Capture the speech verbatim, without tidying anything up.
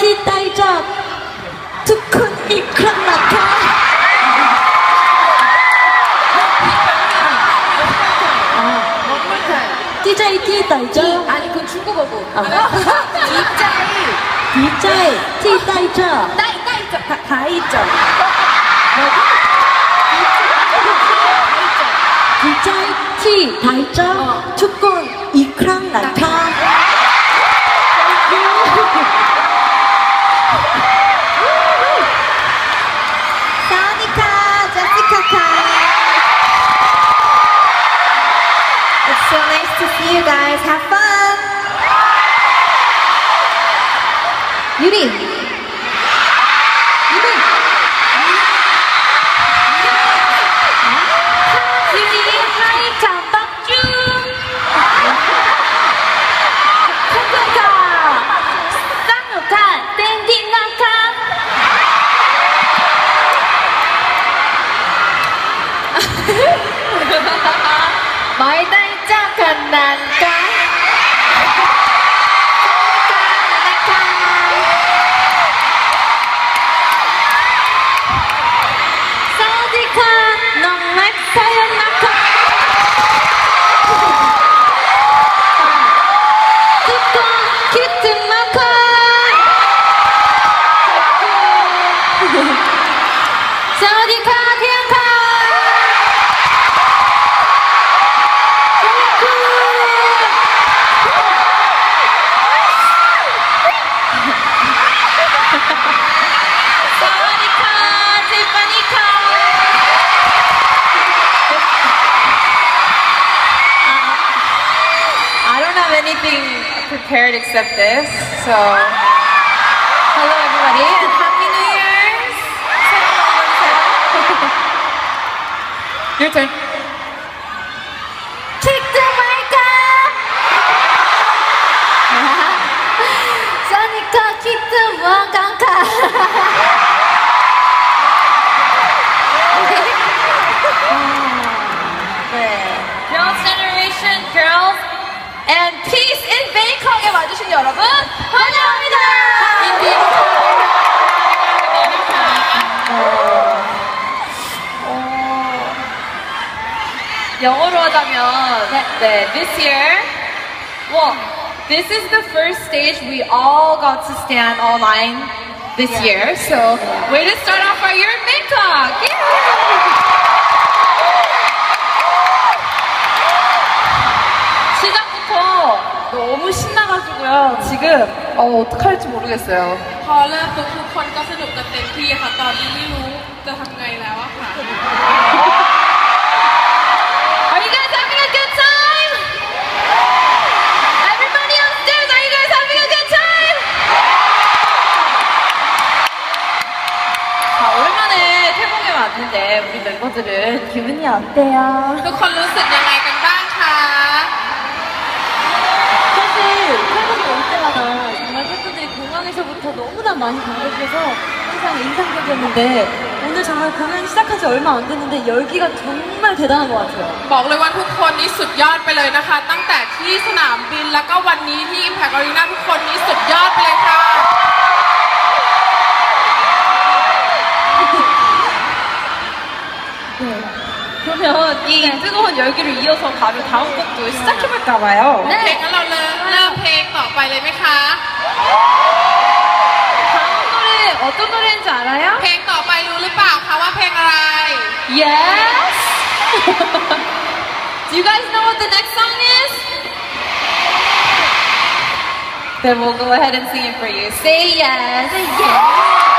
ที่ได้จากทุกคนอีกครั้งนะคะ디제이 티 다이죠? 아니 그건 중국어고. 아. 디제이. 디제이 티 다이죠? 다이 다이죠. 다 다이죠. 디제이 티 다이죠? 축구 이크랑 나카. 사니카 제시카카. It's so nice to see you guys. Have fun. 유리. 유리. 유리 하이 잠박주. 칸칸카. 쌍누카 땡딩나카. 마이다이 짝한난까. 사우디카 넉렉 사연나카. 뚜껑 큐트마카. 사우디카 그냥카. Anything prepared except this, so hello everybody and happy New Year's! Your turn. Kick the mic up! Sonica kick the mic up! Girls' Generation, girls, and Peace in Bangkok에 와주신 여러분 환영합니다. 영어로 하자면 네. 네, this year, well, this is the first stage we all got to stand online this yeah. year. So, way to start off our year in Bangkok. Yeah. 너무 신나가지고요. 지금 어, 어떡할지 모르겠어요. พอเริ่มปุ๊บทุกคนก็สนุกกันเต็มที่ค่ะตอนนี้ไม่รู้จะทำไงแล้วอะค่ะ Are you guys having a good time? Everybody upstairs, are you guys having a good time? 자, 오랜만에 태국에 왔는데 우리 멤버들은 기분이 어때요? ทุกคนรู้สึกยังไงกันบ้างคะ 태국에 올 때마다 정말 팬분들이 공항에서부터 너무나 많이 반겨주셔서 항상 인상적이었는데 오늘 정말 공연 시작한 지 얼마 안 됐는데 열기가 정말 대단한 것 같아요. บอกเลยว่าทุกคนนี้สุดยอดไปเลยนะคะตั้งแต่ที่สนามบินแล้วก็วันนี้ที่ Impact Arena ทุกคนนี้สุดยอดไปเลยค่ะ 그러면 이 뜨거운 열기를 이어서 바로 다음 곡도 시작해볼까봐요. โอเคงั้นเราเริ่มเริ่มเพลงต่อไปเลยไหมคะ 다음 노래 어떤 노래인지 알아요? เพลงต่อไปรู้หรือเปล่าคะว่าเพลงอะไร Yes! Do you guys know what the next song is? Then we'll go ahead and sing it for you. Say yes! Say yes!